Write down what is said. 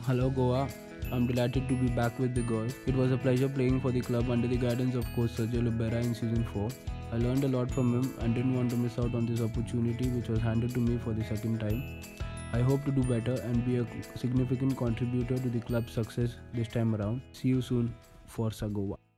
Hello Goa, I'm delighted to be back with the Gaur. It was a pleasure playing for the club under the guidance of coach Sergio Libera in season 4. I learned a lot from him and didn't want to miss out on this opportunity which was handed to me for the second time. I hope to do better and be a significant contributor to the club's success this time around. See you soon. Forza Goa.